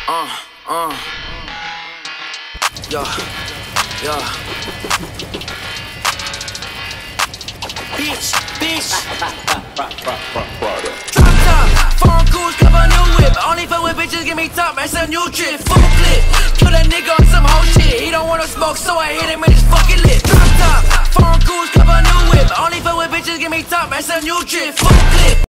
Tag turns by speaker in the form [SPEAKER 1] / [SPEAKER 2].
[SPEAKER 1] Yeah, yeah. Bitch. Drop top, foreign cools, cover new whip. Only fuck with bitches, give me top, man, some new drip. Full clip, kill that nigga on some whole shit. He don't wanna smoke, so I hit him in his fucking lip. Drop top, foreign cools, cover new whip. Only fuck with bitches, give me top, man, some new drip. Full clip.